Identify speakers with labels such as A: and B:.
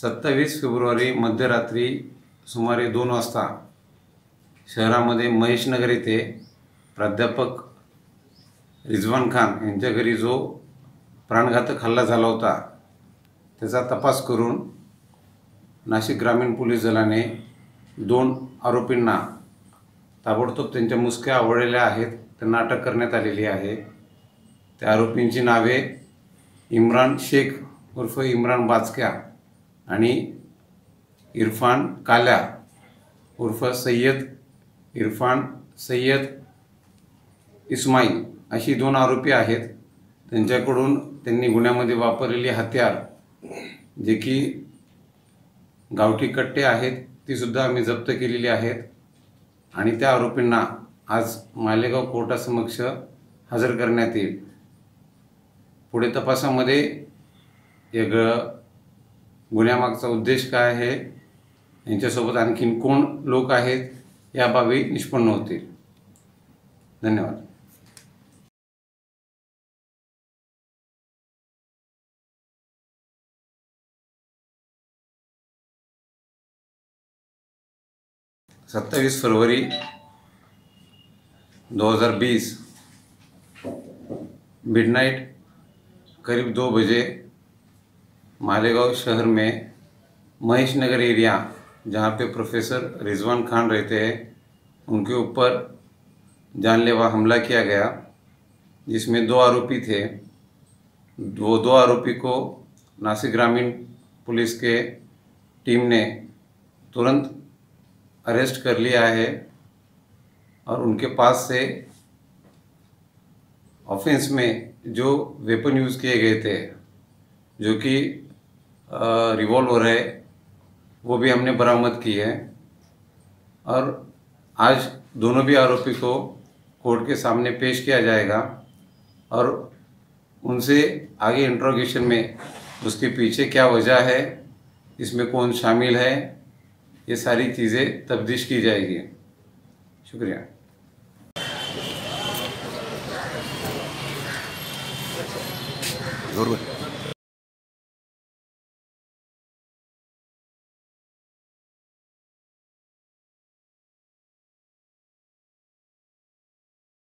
A: 27 February मध्यरात्री सुमारे 2 वाजता शहरामध्ये महेशनगर येथे प्राध्यापक रिजवान खान यांच्या घरी जो प्राणघातक हल्ला झाला होता त्याचा तपास करून नाशिक ग्रामीण पोलीस दलाने 2 आरोपींना ताबडतोब त्यांच्या मुसक्या आवळलेल्या आहेत, त्यांना अटक करण्यात आलेली आहे। त्या आरोपींची नावे इम्रान शेख उर्फ इम्रान बाचक्या आणि इरफान काल्या उर्फ इरफान सय्यद इस्माईल अशी 2 आरोपी आहेत। त्यांच्याकडून त्यांनी गुन्ह्यामध्ये वापरलेली हत्यार जे की गावठी कट्टे आहेत ती सुद्धा आम्ही जप्त केलेली आहेत आणि त्या आरोपींना आज मालेगाव कोर्टासमक्ष हजर करण्यात येईल। पुढे तपासामध्ये या गुन्ह्यामागचा उद्देश काय आहे, यांच्यासोबत आणखीन कोण लोक आहेत या बाबी निष्पन्न होतील। धन्यवाद। 27 फरवरी 2020 मिडनाइट करीब 2 बजे मालेगांव शहर में महेशनगर एरिया जहाँ पे प्रोफेसर रिजवान खान रहते हैं उनके ऊपर जानलेवा हमला किया गया, जिसमें 2 आरोपी थे। वो 2 आरोपी को नासिक ग्रामीण पुलिस के टीम ने तुरंत अरेस्ट कर लिया है और उनके पास से ऑफेंस में जो वेपन यूज़ किए गए थे जो कि रिवॉल्वर है वो भी हमने बरामद की है और आज दोनों भी आरोपी को कोर्ट के सामने पेश किया जाएगा और उनसे आगे इंट्रोगेशन में उसके पीछे क्या वजह है, इसमें कौन शामिल है, ये सारी चीज़ें तफ्तीश की जाएगी। शुक्रिया।
B: ज़रूर।